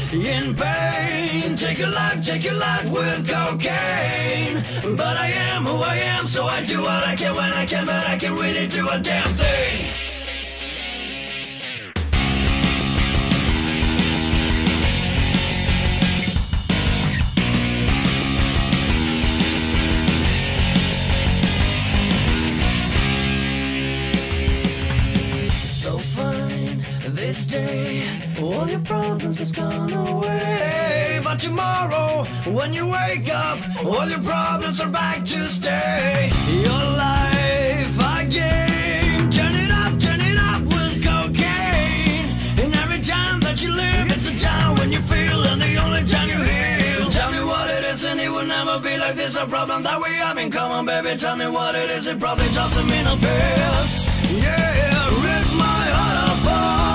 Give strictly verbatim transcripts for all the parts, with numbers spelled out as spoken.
in pain. Take your life, take your life with cocaine. But I am who I am, so I do what I can when I can, but I can really do a damn thing. This day, all your problems has gone away. But tomorrow, when you wake up, all your problems are back to stay. Your life again. Turn it up, turn it up with cocaine. And every time that you live, it's a time when you feel, and the only time you heal. Tell me what it is, and it will never be like this. A problem that we have in common, baby. Tell me what it is, it probably doesn't mean a piss. Yeah, rip my heart apart.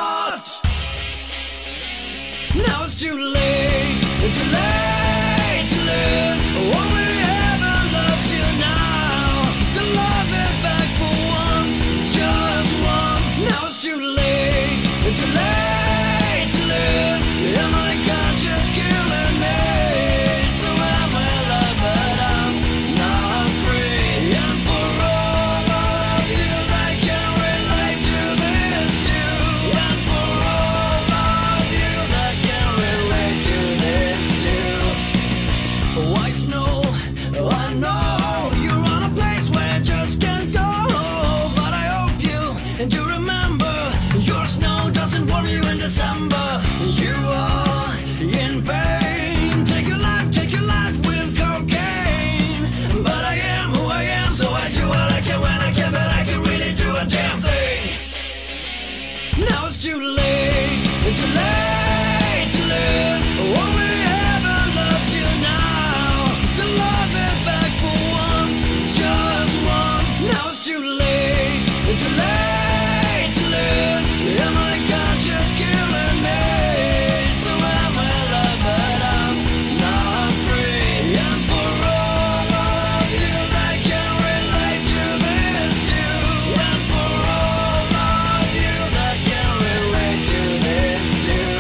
Now it's too late, it's too late to live. Only heaven loves you now, so love it back for once, just once. Now it's too late, it's too late to live. And my conscience killing me, so I'm in love but I'm not free. And for all of you that can relate to this too, and for all of you that can relate to this too. White snow, I know you're on a place where you just can't go, but I hope you do remember your snow doesn't warm you in December. You are in pain. Take your life, take your life with cocaine. But I am who I am, so I do what I can when I can, but I can really do a damn thing. Now it's too late, it's too late to live. Only heaven loves you now, so love it back for once, just once. Now it's too late, it's too late to live. And my conscience killing me, so I'm in love but I'm not free. And for all of you that can relate to this too, and for all of you that can relate to this too.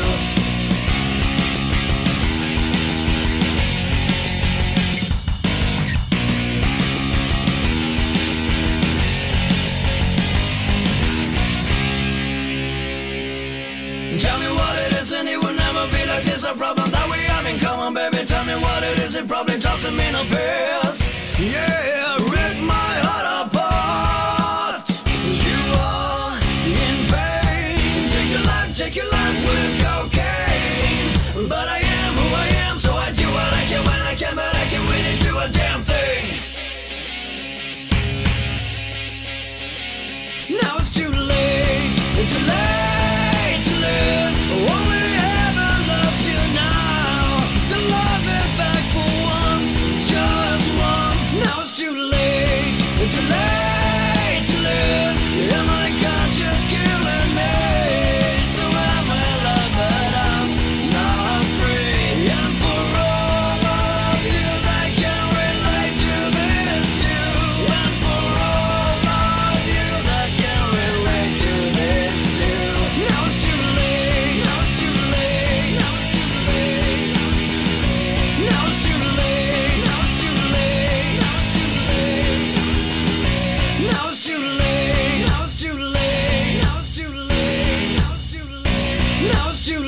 Tell me what it is, and it will never be like this. A problem that we have in common, baby. Tell me what it is, it probably doesn't mean a piss. Yeah, rip my heart apart. You are in pain. Take your life, take your life with cocaine. But I am who I am, so I do what I can when I can, but I can really do a damn thing. Now it's too late, it's too late to live. Only heaven loves you now, so love it back for once, just once. Now it's too late, it's too late to live. And my conscience killing me, so I'm in love but I'm not free. And for all of you that can relate to this too, and for all of you that can relate to this too. Now it's too late, now it's too late, now it's too late. Now it's too late, now it's too late, now it's too late. Now it's too late, now it's too late, now it's too late, now it's too late. Now it's too